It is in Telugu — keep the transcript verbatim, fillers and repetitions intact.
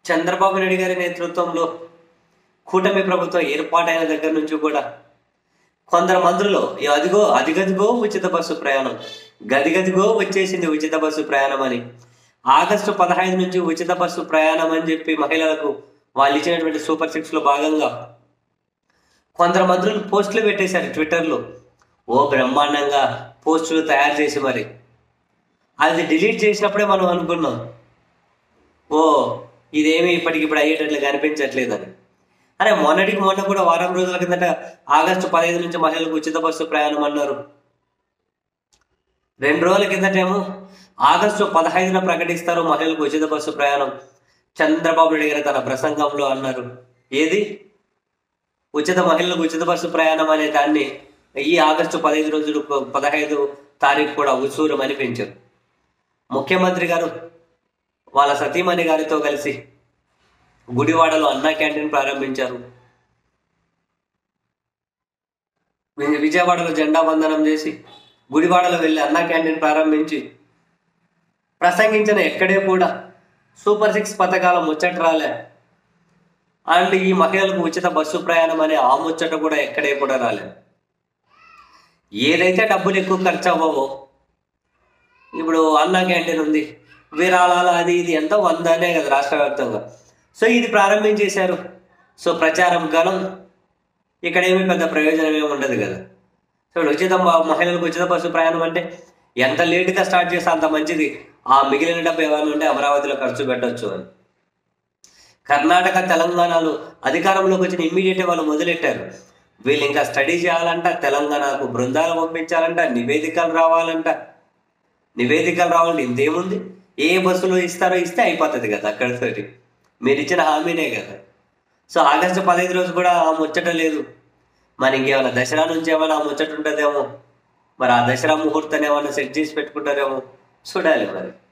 చంద్రబాబు నాయుడు గారి నేతృత్వంలో కూటమి ప్రభుత్వం ఏర్పాటైన దగ్గర నుంచి కూడా కొందరు మంత్రులు అదిగో అదిగదిగో ఉచిత బస్సు ప్రయాణం, గదిగదిగో వచ్చేసింది ఉచిత బస్సు ప్రయాణం అని, ఆగస్టు పదహైదు నుంచి ఉచిత బస్సు ప్రయాణం అని చెప్పి మహిళలకు వాళ్ళు ఇచ్చినటువంటి సూపర్ సిక్స్ లో భాగంగా కొందరు మంత్రులు పోస్టులు పెట్టేశారు ట్విట్టర్లో. ఓ బ్రహ్మాండంగా పోస్టులు తయారు చేసి మరి అది డిలీట్ చేసినప్పుడే మనం అనుకున్నాం ఓ ఇదేమి ఇప్పటికిప్పుడు అయ్యేటట్లు కనిపించట్లేదని. అరే మొన్నటికి మొన్న కూడా వారం రోజుల కిందట ఆగస్టు పదహైదు నుంచి మహిళలకు ఉచిత బస్సు ప్రయాణం అన్నారు. రెండు రోజుల కిందటేమో ఆగస్టు పదహైదున ప్రకటిస్తారు మహిళలకు ఉచిత బస్సు ప్రయాణం, చంద్రబాబు నాయుడు గారు తన ప్రసంగంలో అన్నారు. ఏది ఉచిత మహిళలకు ఉచిత బస్సు ప్రయాణం అనే దాన్ని ఈ ఆగస్టు పదహైదు రోజులు పదహైదు తారీఖు కూడా ఉసూరం అనిపించారు. ముఖ్యమంత్రి గారు వాళ్ళ సతీమణి గారితో కలిసి గుడివాడలో అన్నా క్యాంటీన్ ప్రారంభించారు. విజయవాడలో జెండా వందనం చేసి గుడివాడలో వెళ్ళి అన్నా క్యాంటీన్ ప్రారంభించి ప్రసంగించిన ఎక్కడే కూడా సూపర్ సిక్స్ పథకాల ముచ్చట రాలే. అండ్ ఈ మహిళలకు ఉచిత బస్సు ప్రయాణం అనే ఆ ముచ్చట కూడా ఎక్కడే కూడా రాలే. ఏదైతే డబ్బులు ఎక్కువ ఖర్చు అవ్వవో, ఇప్పుడు అన్నా క్యాంటీన్ ఉంది, విరాళాలు అది ఇది ఎంతో వందనే కదా రాష్ట్ర వ్యాప్తంగా. సో ఇది ప్రారంభించేశారు. సో ప్రచారం గణం, ఇక్కడ ఏమీ పెద్ద ప్రయోజనం ఏమి ఉండదు కదా. సో ఉచిత మహిళలకు ఉచిత బస్సు ప్రయాణం అంటే ఎంత లేటుగా స్టార్ట్ చేస్తే అంత మంచిది, ఆ మిగిలిన డబ్బు ఏమైనా ఉంటే అమరావతిలో ఖర్చు పెట్టవచ్చు అని. కర్ణాటక తెలంగాణలో అధికారంలోకి వచ్చిన ఇమ్మీడియట్ వాళ్ళు మొదలెట్టారు. వీళ్ళు ఇంకా స్టడీ చేయాలంట, తెలంగాణకు బృందాలు పంపించాలంట, నివేదికలు రావాలంట. నివేదికలు రావాలంటే ఇంతేముంది, ఏ బస్సులో ఇస్తారో ఇస్తే అయిపోతుంది కదా అక్కడితోటి, మీరు ఇచ్చిన హామీనే కదా. సో ఆగస్టు పదహైదు రోజు కూడా ఆ ముచ్చట లేదు. మరి ఇంకేమైనా దసరా నుంచి ఏమైనా ఆ ముచ్చట ఉంటుందేమో, మరి ఆ దసరా ముహూర్తాన్ని ఏమైనా సెట్ చేసి పెట్టుకుంటారేమో చూడాలి మరి.